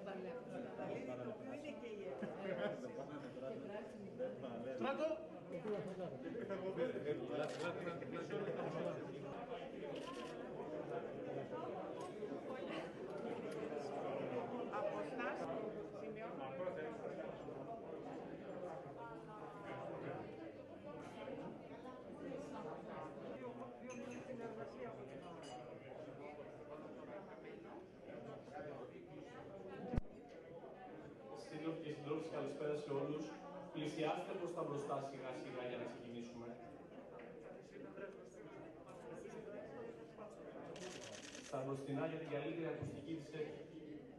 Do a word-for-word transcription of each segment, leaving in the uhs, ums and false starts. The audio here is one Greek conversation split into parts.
Καταλήγει το οποίο είναι και η έκθεση. Στράτο! Αποστάσεις. Σημειώνω. Δύο μήνες συνεργασία από την ώρα. Στείλω και συντρόφους, καλησπέρα σε όλους. Πλησιάστε προς τα μπροστά σιγά σιγά για να ξεκινήσουμε. Στα μπροστινά για την καλύτερη ακουστική της έκθεσης.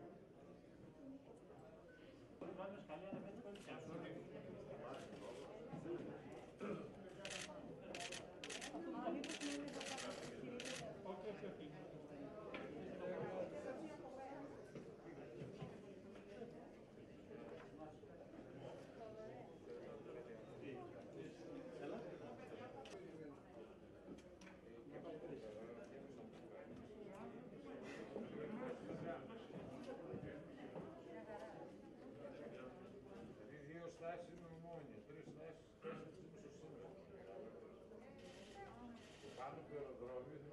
Δύο στάσεις είναι Ομόνια, τρεις στάσεις, τέσσερις είναι στο Σύμβολο. Πάνω από το αεροδρόμιο